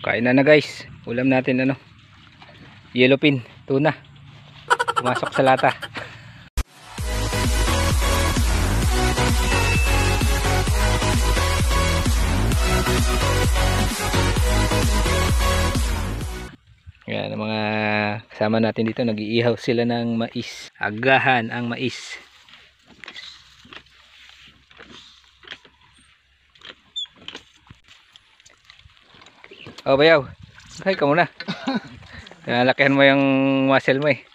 Kain na guys. Ulam natin ano? Yellowfin, tuna. Pumasok sa lata. Yan ang mga kasama natin dito, nag-iihaw sila ng mais. Agahan ang mais. Oh, bayaw. Hay ka muna. Nalakihan mo yung muscle mo eh.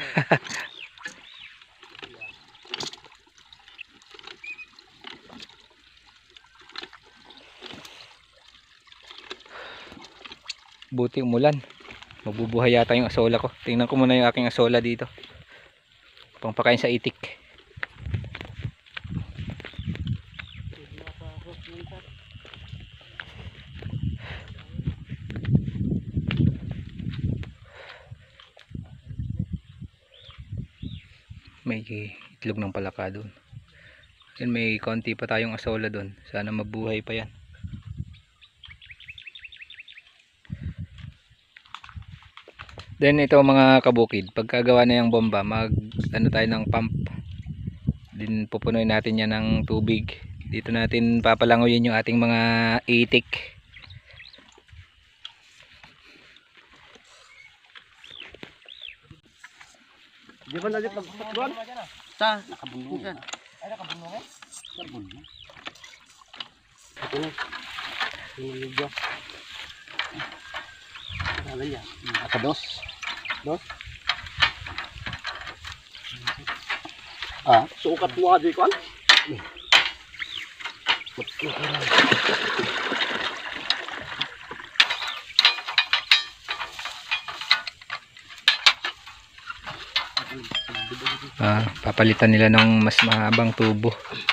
Buti umulan. Mabubuhay yata yung asola ko. Tingnan ko muna yung aking asola dito. Pangpakain sa itik. May itlog ng palaka doon. Yan, may konti pa tayong asola doon. Sana mabuhay pa yan. Then ito mga kabukid, pagkagawa na yung bomba, mag ano tayo ng pump. Din pupunuin natin yan ng tubig. Dito natin papalangoyin yung ating mga itik. Di ba lagi pagpapatuan? Sa nakabunong yan. Ay nakabunong eh? Nakabunong. Ito na. Sinulog. Ano yan? Nakados. Dos? Ah, sukat mo ka di ko. Papalitan nila ng mas mahabang tubo.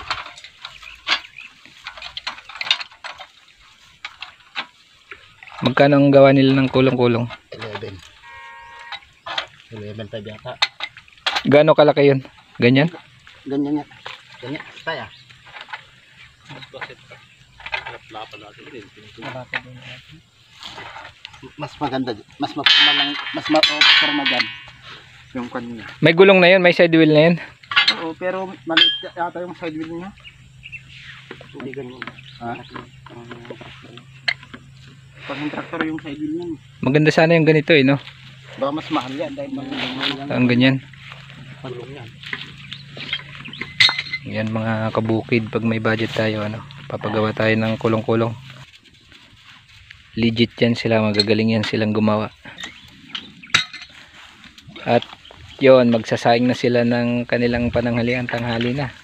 Magkano ang gawa nila ng kulong-kulong? 11. 11 tayo yata. Gaano kalaki yun? Ganyan? Ganyan yan. Ganyan. Tayo. Mas maganda. Mas mapumalang. Mas mapumalang dyan. Yung kanina. May gulong na yun? May side wheel na yun? Oo, pero maliit yata yung side wheel niya. Hindi ganyan. Ha? Pag yung traktor yung side wheel niya. Maganda sana yung ganito eh, no? Baka mas mahal yan dahil mahal. Ang ganyan. Pagulong yan. Yan mga kabukid, pag may budget tayo, ano, papagawa tayo ng kulong-kulong. Legit yan sila, magagaling yan silang gumawa. At yon, magsasaing na sila ng kanilang pananghalian, tanghali na.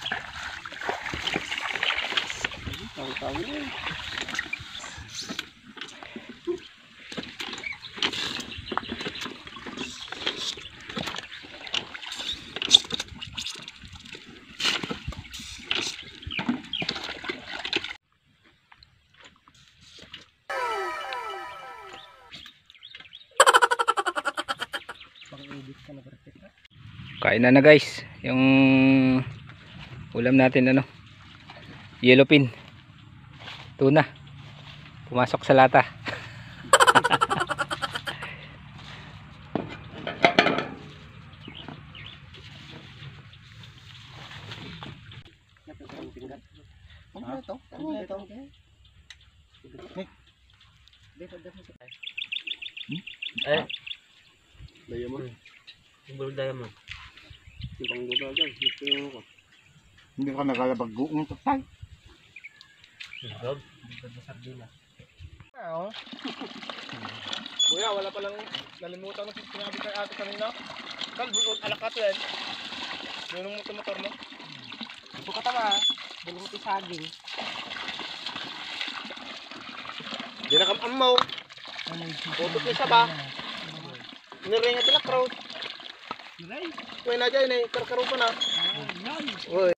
Kain na guys, yung ulam natin ano, yellowfin, tuna, pumasok sa lata. Diamond. Ibang lugar dyan. Hindi ka nagalabag guong tatay. Kuya, wala palang nalimutan mo sinabi kay ate kanina. Kalbulot, alak ka to yan. Ganun mo motor mo. Ito ka tama ha. Ganun mo ito saging. Di na kamamaw. Utot yung saba. Niringa din na crowd. Kuya na dyan eh, karkaro pa na. Uy.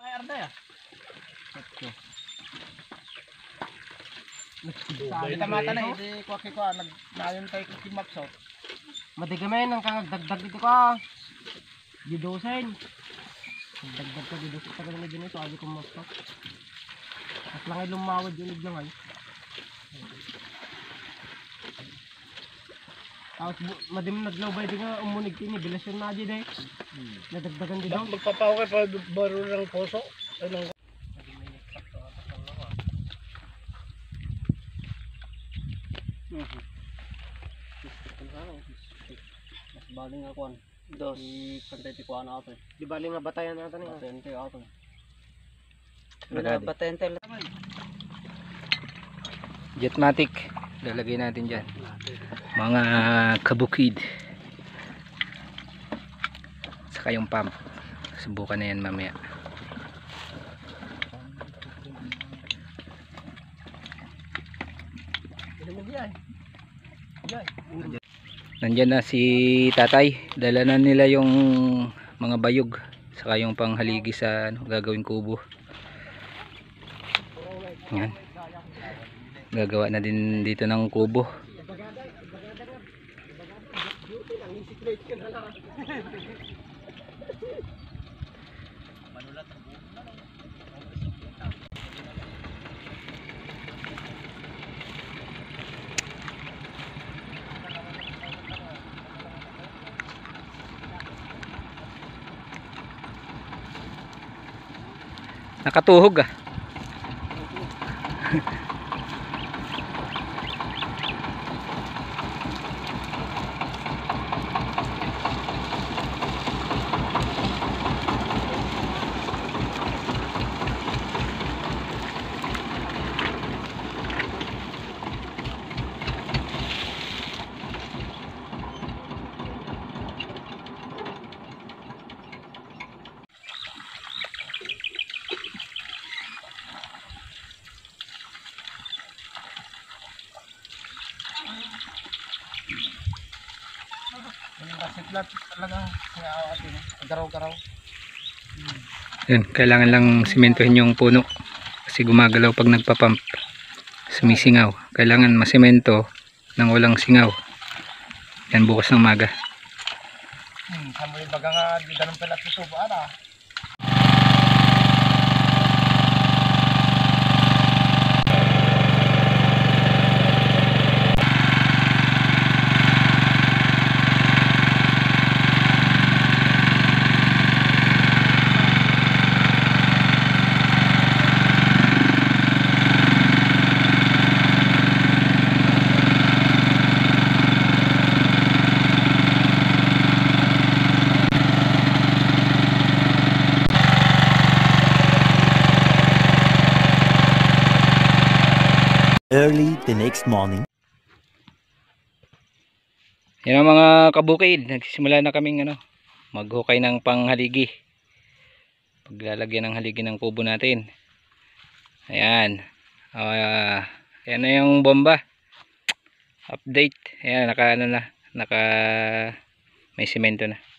Kita mata na hindi ko ako nagnayon tayo kung kimapsot. Madigamen ang kagdagdag dito ka. Gidosen. Dagdag ka gidosen sa kanila din ito. Agi kong mapsot. At lang ay lumawad yung iglangan. Tapos madim naglawbay din nga umunig kini bilasyon na di day. Nadagdagan din daw. Magpapawag pa baro ng puso. Anong Mas baling ako an. Dos. Pantay ti kuan ato. Di baling nga batayan natin ni. Patente ato. Bagadi. Patente. Jetmatic. Lalagay natin dyan. Mga kabukid. Saka yung pump. Subukan na yan mamaya. Nandyan na si tatay. Dala na nila yung mga bayog. Saka yung panghaligi sa gagawing kubo. Yan. Gagawa na din dito ng kubo. Nakatuhog ah. Siklat talaga kaya atin. Garaw-garaw. Yan, kailangan lang simentohin yung puno kasi gumagalaw pag nagpapump, sumisingaw. Kailangan masemento nang walang singaw. Yan bukas ng maga. Samoy baga nga di ganun pala tutubo ana. Early the next morning. Yan ang mga kabukid. Nagsisimula na kaming maghukay ng panghaligi. Paglalagyan ng haligi ng kubo natin. Ayan. Ayan na yung bomba. Update. Ayan, naka may semento na.